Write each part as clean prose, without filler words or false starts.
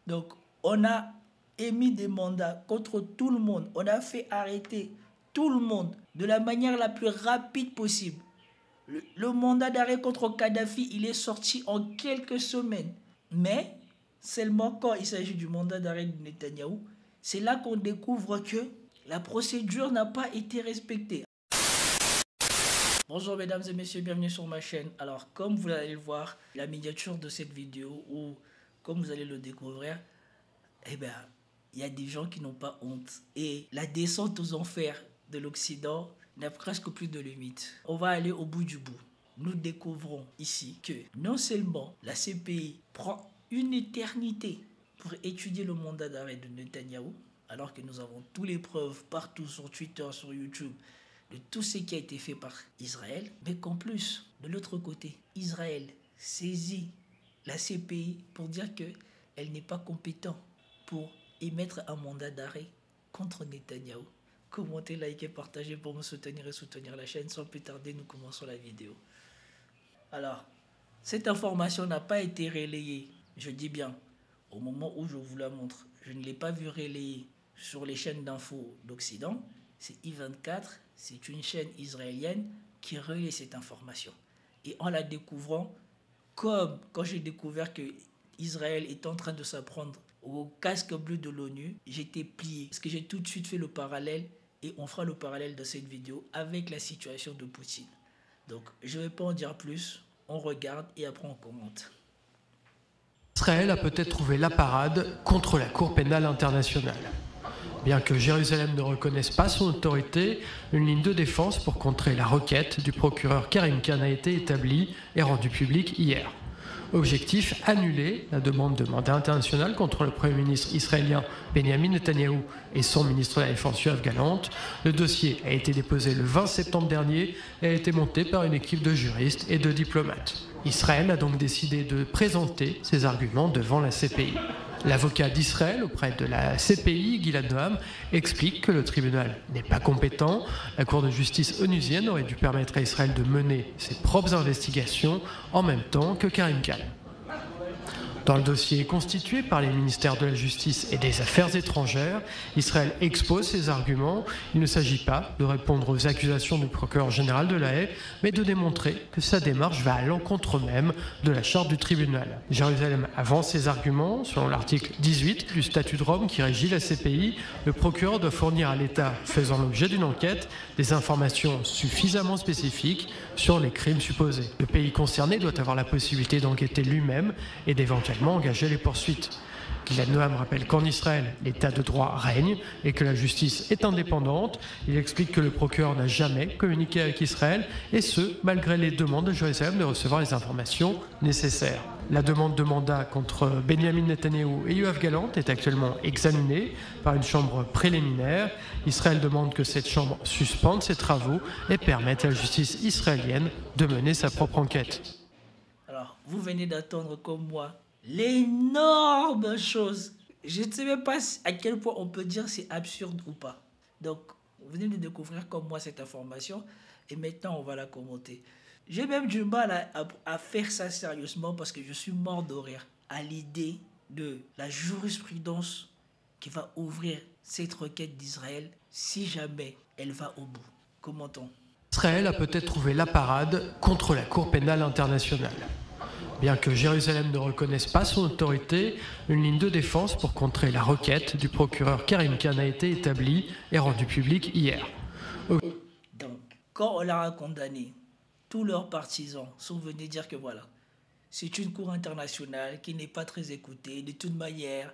Donc, on a émis des mandats contre tout le monde. On a fait arrêter tout le monde de la manière la plus rapide possible. Le mandat d'arrêt contre Kadhafi, il est sorti en quelques semaines. Mais seulement quand il s'agit du mandat d'arrêt de Netanyahou, c'est là qu'on découvre que la procédure n'a pas été respectée. Bonjour mesdames et messieurs, bienvenue sur ma chaîne. Alors comme vous allez le voir, la miniature de cette vidéo, ou comme vous allez le découvrir, eh bien, il y a des gens qui n'ont pas honte. Et la descente aux enfers de l'Occident n'a presque plus de limite. On va aller au bout du bout. Nous découvrons ici que non seulement la CPI prend une éternité pour étudier le mandat d'arrêt de Netanyahou, alors que nous avons toutes les preuves partout sur Twitter, sur YouTube, de tout ce qui a été fait par Israël, mais qu'en plus, de l'autre côté, Israël saisit la CPI pour dire qu'elle n'est pas compétente pour émettre un mandat d'arrêt contre Netanyahou. Commentez, likez, partagez pour me soutenir et soutenir la chaîne. Sans plus tarder, nous commençons la vidéo. Alors, cette information n'a pas été relayée, je dis bien, au moment où je vous la montre. Je ne l'ai pas vue relayée sur les chaînes d'infos d'Occident. C'est I24, c'est une chaîne israélienne qui relaie cette information. Et en la découvrant, comme quand j'ai découvert que Israël est en train de s'apprendre au casque bleu de l'ONU, j'étais plié. Parce que j'ai tout de suite fait le parallèle, et on fera le parallèle dans cette vidéo avec la situation de Poutine. Donc, je ne vais pas en dire plus, on regarde et après on commente. Israël a peut-être trouvé la parade contre la Cour pénale internationale. Bien que Jérusalem ne reconnaisse pas son autorité, une ligne de défense pour contrer la requête du procureur Karim Khan a été établie et rendue publique hier. Objectif, annuler la demande de mandat international contre le Premier ministre israélien Benjamin Netanyahou et son ministre de la Défense Yoav Gallant. Le dossier a été déposé le 20 septembre dernier et a été monté par une équipe de juristes et de diplomates. Israël a donc décidé de présenter ses arguments devant la CPI. L'avocat d'Israël auprès de la CPI, Gilad Noam, explique que le tribunal n'est pas compétent. La Cour de justice onusienne aurait dû permettre à Israël de mener ses propres investigations en même temps que Karim Khan. Dans le dossier constitué par les ministères de la Justice et des Affaires étrangères, Israël expose ses arguments. Il ne s'agit pas de répondre aux accusations du procureur général de La Haye, mais de démontrer que sa démarche va à l'encontre même de la charte du tribunal. Jérusalem avance ses arguments. Selon l'article 18 du statut de Rome qui régit la CPI, le procureur doit fournir à l'État faisant l'objet d'une enquête des informations suffisamment spécifiques sur les crimes supposés. Le pays concerné doit avoir la possibilité d'enquêter lui-même et d'éventuellement engager les poursuites. Gilad Noam rappelle qu'en Israël, l'état de droit règne et que la justice est indépendante. Il explique que le procureur n'a jamais communiqué avec Israël, et ce, malgré les demandes de Jérusalem de recevoir les informations nécessaires. La demande de mandat contre Benjamin Netanyahou et Yoav Gallant est actuellement examinée par une chambre préliminaire. Israël demande que cette chambre suspende ses travaux et permette à la justice israélienne de mener sa propre enquête. Alors, vous venez d'attendre comme moi l'énorme chose. Je ne sais même pas à quel point on peut dire c'est absurde ou pas. Donc, vous venez de découvrir comme moi cette information et maintenant on va la commenter. J'ai même du mal à faire ça sérieusement parce que je suis mort de rire à l'idée de la jurisprudence qui va ouvrir cette requête d'Israël si jamais elle va au bout. Commentons. Israël a peut-être trouvé la parade contre la Cour pénale internationale. Bien que Jérusalem ne reconnaisse pas son autorité, une ligne de défense pour contrer la requête du procureur Karim Khan a été établie et rendue publique hier. Donc, quand on l'a condamné, tous leurs partisans sont venus dire que voilà, c'est une cour internationale qui n'est pas très écoutée. De toute manière,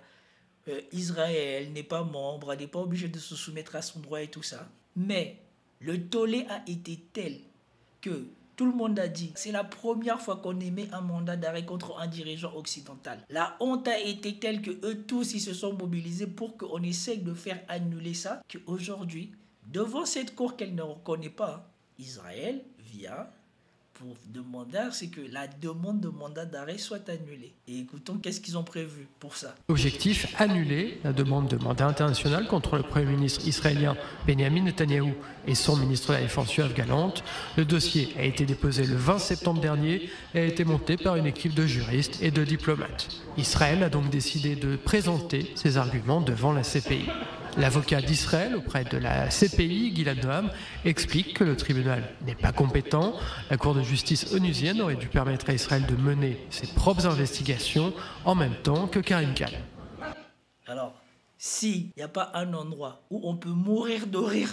Israël n'est pas membre, n'est pas obligé de se soumettre à son droit et tout ça. Mais le tollé a été tel que tout le monde a dit, c'est la première fois qu'on émet un mandat d'arrêt contre un dirigeant occidental. La honte a été telle que eux tous, ils se sont mobilisés pour qu'on essaye de faire annuler ça. Qu'aujourd'hui, devant cette cour qu'elle ne reconnaît pas, Israël vient pour demander, c'est que la demande de mandat d'arrêt soit annulée. Et écoutons qu'est-ce qu'ils ont prévu pour ça. Objectif, annuler la demande de mandat international contre le Premier ministre israélien Benjamin Netanyahou et son ministre de la Défense Yoav Gallant. Le dossier a été déposé le 20 septembre dernier et a été monté par une équipe de juristes et de diplomates. Israël a donc décidé de présenter ses arguments devant la CPI. L'avocat d'Israël auprès de la CPI, Gilad Noam, explique que le tribunal n'est pas compétent. La Cour de justice onusienne aurait dû permettre à Israël de mener ses propres investigations en même temps que Karim Khan. Alors, s'il n'y a pas un endroit où on peut mourir de rire,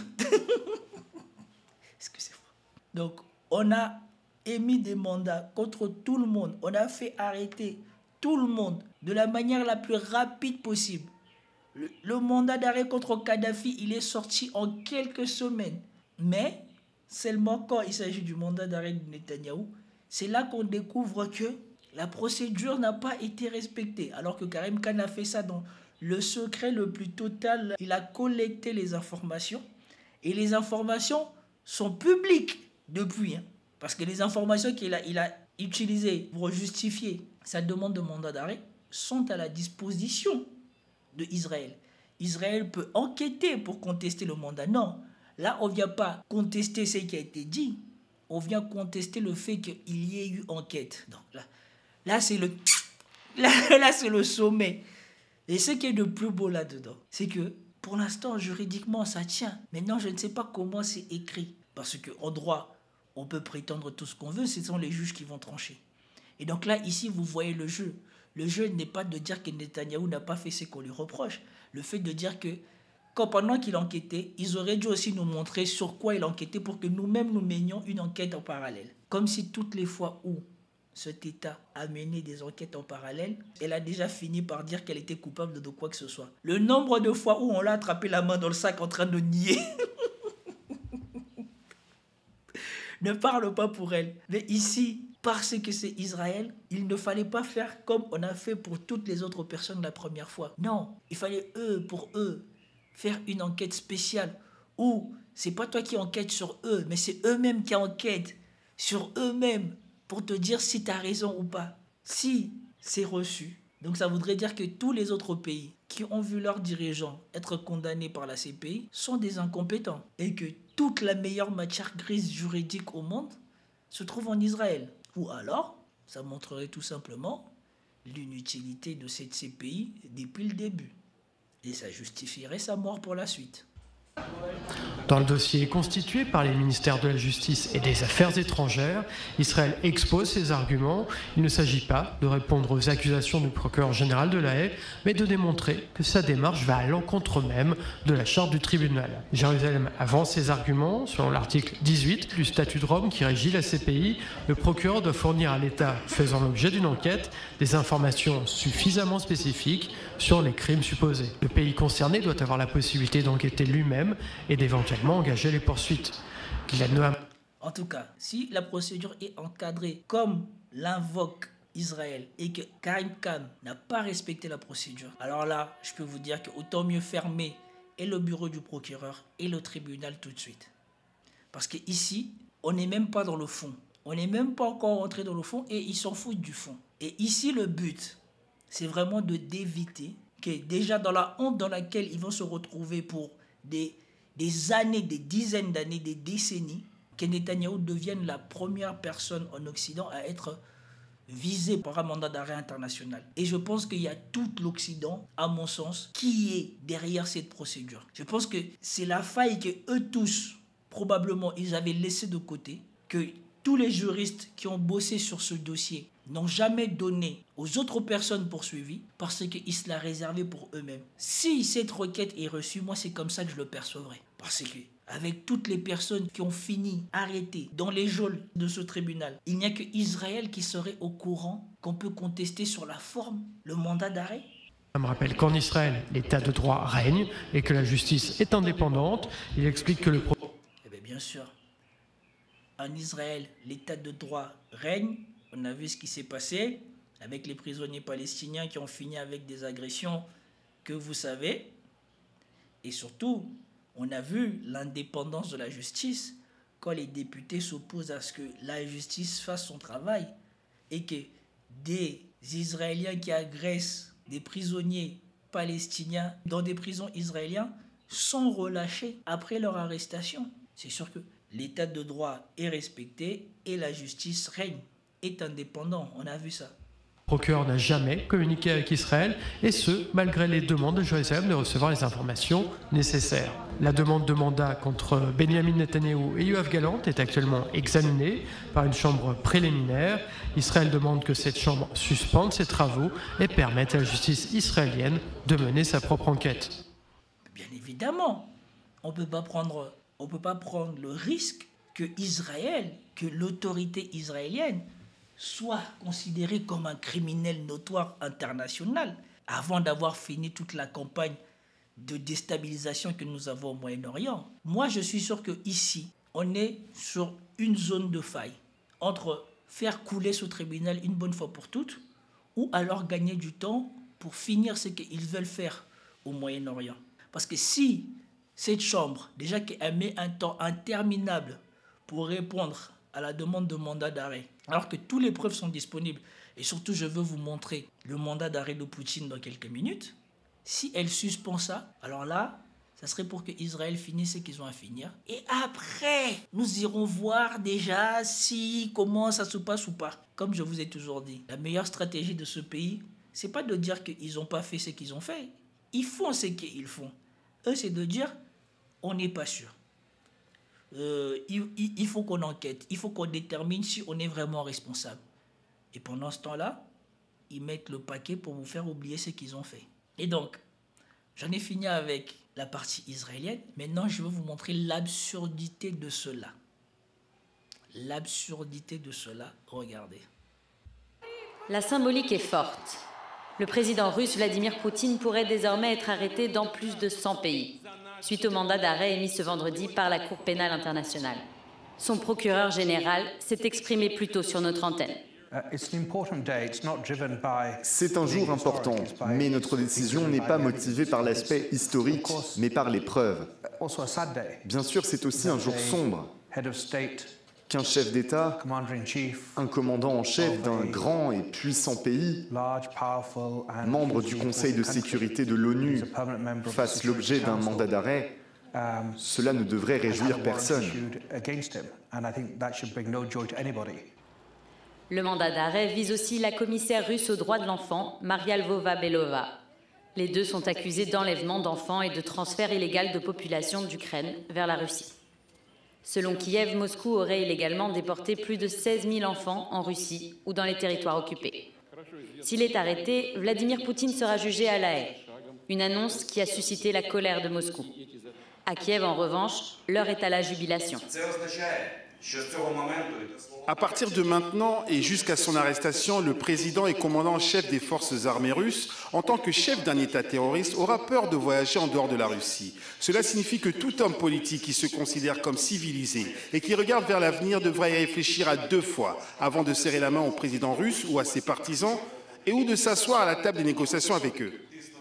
excusez-moi. Donc, on a émis des mandats contre tout le monde. On a fait arrêter tout le monde de la manière la plus rapide possible. Le mandat d'arrêt contre Kadhafi, il est sorti en quelques semaines. Mais seulement quand il s'agit du mandat d'arrêt de Netanyahou, c'est là qu'on découvre que la procédure n'a pas été respectée. Alors que Karim Khan a fait ça dans le secret le plus total. Il a collecté les informations. Et les informations sont publiques depuis. Parce que les informations qu'il a utilisées pour justifier sa demande de mandat d'arrêt sont à la disposition de Israël. Israël peut enquêter pour contester le mandat. Non, là, on ne vient pas contester ce qui a été dit. On vient contester le fait qu'il y ait eu enquête. Donc là c'est le sommet. Et ce qui est le plus beau là-dedans, c'est que pour l'instant, juridiquement, ça tient. Maintenant, je ne sais pas comment c'est écrit. Parce qu'en droit, on peut prétendre tout ce qu'on veut. Ce sont les juges qui vont trancher. Et donc là, ici, vous voyez le jeu. Le jeu n'est pas de dire que Netanyahou n'a pas fait ce qu'on lui reproche. Le fait de dire que pendant qu'il enquêtait, ils auraient dû aussi nous montrer sur quoi il enquêtait pour que nous-mêmes nous menions une enquête en parallèle. Comme si toutes les fois où cet État a mené des enquêtes en parallèle, elle a déjà fini par dire qu'elle était coupable de quoi que ce soit. Le nombre de fois où on l'a attrapé la main dans le sac en train de nier ne parle pas pour elle. Mais ici, parce que c'est Israël, il ne fallait pas faire comme on a fait pour toutes les autres personnes la première fois. Non, il fallait pour eux, faire une enquête spéciale où c'est pas toi qui enquêtes sur eux, mais c'est eux-mêmes qui enquêtent sur eux-mêmes pour te dire si tu as raison ou pas. Si c'est reçu. Donc ça voudrait dire que tous les autres pays qui ont vu leurs dirigeants être condamnés par la CPI sont des incompétents et que toute la meilleure matière grise juridique au monde se trouve en Israël. Ou alors, ça montrerait tout simplement l'inutilité de cette CPI depuis le début. Et ça justifierait sa mort pour la suite. Dans le dossier constitué par les ministères de la Justice et des Affaires étrangères, Israël expose ses arguments. Il ne s'agit pas de répondre aux accusations du procureur général de La Haye, mais de démontrer que sa démarche va à l'encontre même de la charte du tribunal. Jérusalem avance ses arguments. Selon l'article 18 du statut de Rome qui régit la CPI, le procureur doit fournir à l'État faisant l'objet d'une enquête des informations suffisamment spécifiques sur les crimes supposés. Le pays concerné doit avoir la possibilité d'enquêter lui-même et d'éventuellement engager les poursuites. En tout cas, si la procédure est encadrée comme l'invoque Israël et que Karim Khan n'a pas respecté la procédure, alors là, je peux vous dire qu'autant mieux fermer et le bureau du procureur et le tribunal tout de suite. Parce qu'ici, on n'est même pas dans le fond. On n'est même pas encore rentré dans le fond et ils s'en foutent du fond. Et ici, le but, c'est vraiment d'éviter que déjà dans la honte dans laquelle ils vont se retrouver pour des années, des dizaines d'années, des décennies, que Netanyahou devienne la première personne en Occident à être visée par un mandat d'arrêt international. Et je pense qu'il y a tout l'Occident, à mon sens, qui est derrière cette procédure. Je pense que c'est la faille que eux tous, probablement, ils avaient laissé de côté, que tous les juristes qui ont bossé sur ce dossier n'ont jamais donné aux autres personnes poursuivies parce qu'ils se la réservaient pour eux-mêmes. Si cette requête est reçue, moi c'est comme ça que je le percevrai. Parce que avec toutes les personnes qui ont fini arrêtées dans les geôles de ce tribunal, il n'y a que Israël qui serait au courant qu'on peut contester sur la forme le mandat d'arrêt. Je me rappelle qu'en Israël, l'état de droit règne et que la justice est indépendante. Il explique que le... Bien sûr, en Israël, l'état de droit règne. On a vu ce qui s'est passé avec les prisonniers palestiniens qui ont fini avec des agressions que vous savez. Et surtout, on a vu l'indépendance de la justice quand les députés s'opposent à ce que la justice fasse son travail et que des Israéliens qui agressent des prisonniers palestiniens dans des prisons israéliennes sont relâchés après leur arrestation. C'est sûr que l'état de droit est respecté et la justice règne, est indépendant. On a vu ça. Le procureur n'a jamais communiqué avec Israël, et ce, malgré les demandes de Jérusalem de recevoir les informations nécessaires. La demande de mandat contre Benjamin Netanyahou et Yoav Gallant est actuellement examinée par une chambre préliminaire. Israël demande que cette chambre suspende ses travaux et permette à la justice israélienne de mener sa propre enquête. Bien évidemment, on ne peut pas prendre le risque que Israël, que l'autorité israélienne soit considéré comme un criminel notoire international avant d'avoir fini toute la campagne de déstabilisation que nous avons au Moyen-Orient. Moi, je suis sûr qu'ici, on est sur une zone de faille entre faire couler ce tribunal une bonne fois pour toutes ou alors gagner du temps pour finir ce qu'ils veulent faire au Moyen-Orient. Parce que si cette chambre, déjà qu'elle met un temps interminable pour répondre à la demande de mandat d'arrêt, alors que toutes les preuves sont disponibles, et surtout je veux vous montrer le mandat d'arrêt de Poutine dans quelques minutes, si elle suspend ça, alors là, ça serait pour que Israël finisse ce qu'ils ont à finir. Et après, nous irons voir déjà comment ça se passe ou pas. Comme je vous ai toujours dit, la meilleure stratégie de ce pays, c'est pas de dire qu'ils n'ont pas fait ce qu'ils ont fait. Ils font ce qu'ils font. Eux, c'est de dire, on n'est pas sûr. Il faut qu'on enquête, il faut qu'on détermine si on est vraiment responsable. Et pendant ce temps-là, ils mettent le paquet pour vous faire oublier ce qu'ils ont fait. Et donc, j'en ai fini avec la partie israélienne. Maintenant, je vais vous montrer l'absurdité de cela. L'absurdité de cela, regardez. La symbolique est forte. Le président russe Vladimir Poutine pourrait désormais être arrêté dans plus de 100 pays, suite au mandat d'arrêt émis ce vendredi par la Cour pénale internationale. Son procureur général s'est exprimé plus tôt sur notre antenne. C'est un jour important, mais notre décision n'est pas motivée par l'aspect historique, mais par les preuves. Bien sûr, c'est aussi un jour sombre qu'un chef d'État, un commandant en chef d'un grand et puissant pays, membre du Conseil de sécurité de l'ONU, fasse l'objet d'un mandat d'arrêt. Cela ne devrait réjouir personne. Le mandat d'arrêt vise aussi la commissaire russe aux droits de l'enfant, Maria Lvova-Belova. Les deux sont accusés d'enlèvement d'enfants et de transfert illégal de population d'Ukraine vers la Russie. Selon Kiev, Moscou aurait illégalement déporté plus de 16 000 enfants en Russie ou dans les territoires occupés. S'il est arrêté, Vladimir Poutine sera jugé à La Haye, une annonce qui a suscité la colère de Moscou. À Kiev, en revanche, l'heure est à la jubilation. À partir de maintenant et jusqu'à son arrestation, le président et commandant en chef des forces armées russes, en tant que chef d'un État terroriste, aura peur de voyager en dehors de la Russie. Cela signifie que tout homme politique qui se considère comme civilisé et qui regarde vers l'avenir devra y réfléchir à 2 fois avant de serrer la main au président russe ou à ses partisans et ou de s'asseoir à la table des négociations avec eux.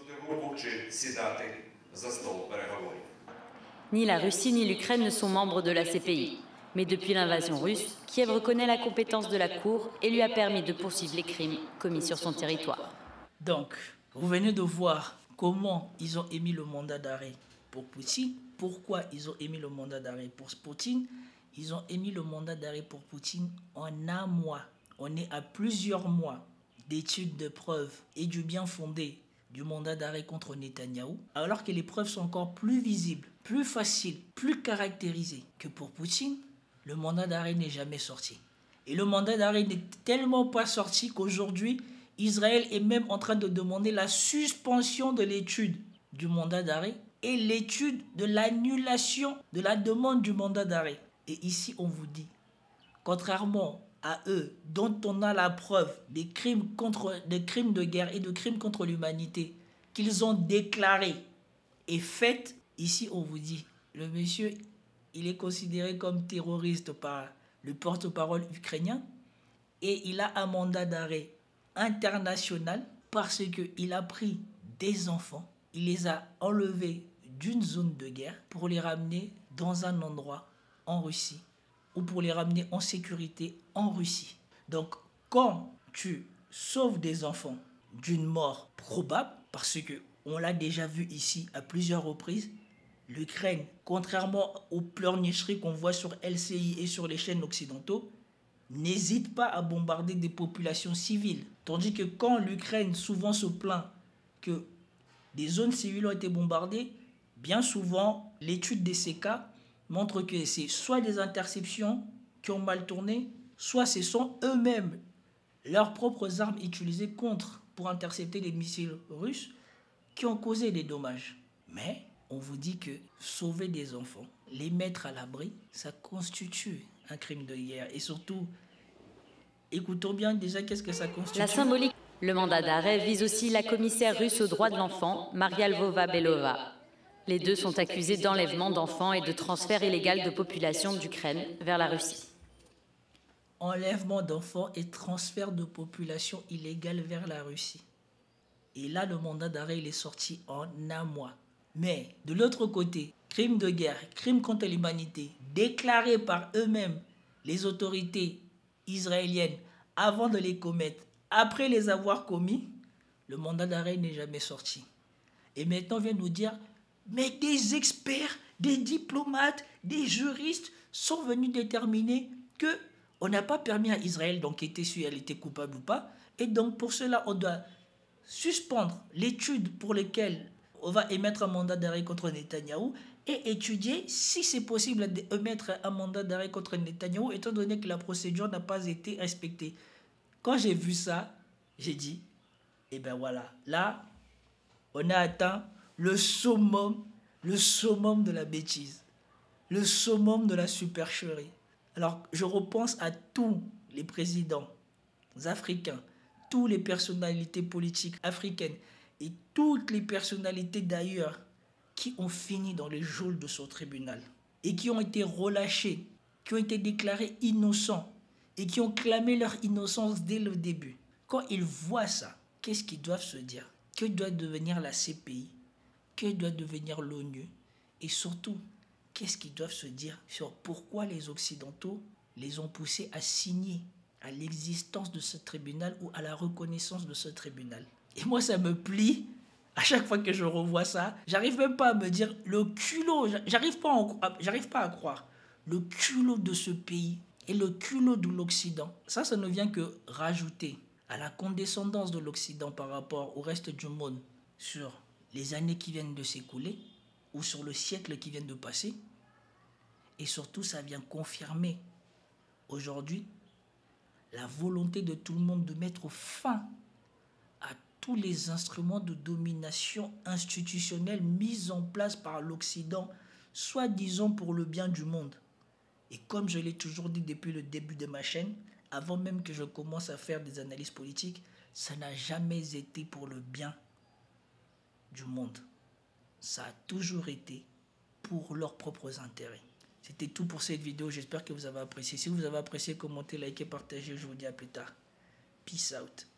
Ni la Russie ni l'Ukraine ne sont membres de la CPI. Mais depuis l'invasion russe, Kiev reconnaît la compétence de la Cour et lui a permis de poursuivre les crimes commis sur son territoire. Donc, vous venez de voir comment ils ont émis le mandat d'arrêt pour Poutine. Pourquoi ils ont émis le mandat d'arrêt pour Poutine? Ils ont émis le mandat d'arrêt pour Poutine en un mois. On est à plusieurs mois d'études de preuves et du bien fondé du mandat d'arrêt contre Netanyahou, alors que les preuves sont encore plus visibles, plus faciles, plus caractérisées que pour Poutine. Le mandat d'arrêt n'est jamais sorti. Et le mandat d'arrêt n'est tellement pas sorti qu'aujourd'hui, Israël est même en train de demander la suspension de l'étude du mandat d'arrêt et l'étude de l'annulation de la demande du mandat d'arrêt. Et ici, on vous dit, contrairement à eux, dont on a la preuve des crimes de guerre et de crimes contre l'humanité qu'ils ont déclarés et faits, ici, on vous dit, le monsieur, il est considéré comme terroriste par le porte-parole ukrainien et il a un mandat d'arrêt international parce qu'il a pris des enfants, il les a enlevés d'une zone de guerre pour les ramener dans un endroit en Russie ou pour les ramener en sécurité en Russie. Donc, quand tu sauves des enfants d'une mort probable, parce que on l'a déjà vu ici à plusieurs reprises, l'Ukraine, contrairement aux pleurnicheries qu'on voit sur LCI et sur les chaînes occidentaux, n'hésite pas à bombarder des populations civiles. Tandis que quand l'Ukraine souvent se plaint que des zones civiles ont été bombardées, bien souvent, l'étude des CK montre que c'est soit des interceptions qui ont mal tourné, soit ce sont eux-mêmes leurs propres armes utilisées pour intercepter les missiles russes qui ont causé des dommages. Mais on vous dit que sauver des enfants, les mettre à l'abri, ça constitue un crime de guerre. Et surtout, écoutons bien déjà qu'est-ce que ça constitue. La symbolique. Le mandat d'arrêt vise aussi la commissaire russe aux droits de l'enfant, Maria Lvova-Belova. Les deux sont accusés d'enlèvement d'enfants et de transfert illégal de population d'Ukraine vers la Russie. Enlèvement d'enfants et transfert de population illégale vers la Russie. Et là, le mandat d'arrêt, il est sorti en un mois. Mais de l'autre côté, crime de guerre, crime contre l'humanité, déclarés par eux-mêmes, les autorités israéliennes, avant de les commettre, après les avoir commis, le mandat d'arrêt n'est jamais sorti. Et maintenant, on vient nous dire, mais des experts, des diplomates, des juristes sont venus déterminer que on n'a pas permis à Israël d'enquêter si elle était coupable ou pas. Et donc, pour cela, on doit suspendre l'étude pour laquelle on va émettre un mandat d'arrêt contre Netanyahou et étudier si c'est possible d'émettre un mandat d'arrêt contre Netanyahou, étant donné que la procédure n'a pas été respectée. Quand j'ai vu ça, j'ai dit, eh bien voilà, là, on a atteint le summum de la bêtise, le summum de la supercherie. Alors, je repense à tous les présidents africains, toutes les personnalités politiques africaines et toutes les personnalités d'ailleurs qui ont fini dans les geôles de ce tribunal et qui ont été relâchés, qui ont été déclarés innocents et qui ont clamé leur innocence dès le début. Quand ils voient ça, qu'est-ce qu'ils doivent se dire? Que doit devenir la CPI? Que doit devenir l'ONU? Et surtout, qu'est-ce qu'ils doivent se dire sur pourquoi les Occidentaux les ont poussés à signer à l'existence de ce tribunal ou à la reconnaissance de ce tribunal? Et moi, ça me plie. À chaque fois que je revois ça, j'arrive même pas à me dire le culot, j'arrive pas à croire le culot de ce pays et le culot de l'Occident. Ça ne vient que rajouter à la condescendance de l'Occident par rapport au reste du monde sur les années qui viennent de s'écouler ou sur le siècle qui vient de passer. Et surtout, ça vient confirmer aujourd'hui la volonté de tout le monde de mettre fin à tous les instruments de domination institutionnelle mis en place par l'Occident, soi-disant pour le bien du monde. Et comme je l'ai toujours dit depuis le début de ma chaîne, avant même que je commence à faire des analyses politiques, ça n'a jamais été pour le bien du monde. Ça a toujours été pour leurs propres intérêts. C'était tout pour cette vidéo, j'espère que vous avez apprécié. Si vous avez apprécié, commentez, likez, partagez, je vous dis à plus tard. Peace out.